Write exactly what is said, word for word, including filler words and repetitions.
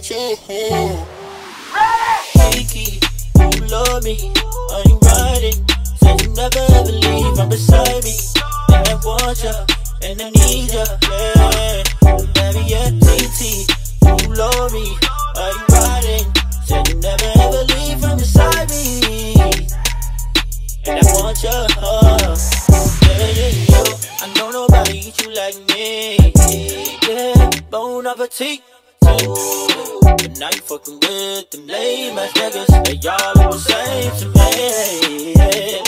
want your home. Kiki, you love me, are you riding? Said you never ever leave from beside me. And I want ya, and I need ya, yeah. Baby, yeah, T T, you love me, are you riding? Said you never ever leave from beside me. And I want ya, uh, yeah, yeah, yeah. I know nobody eat you like me, yeah. Bone of a teeth. But now you fucking with them lame ass niggas. They all look the same to me.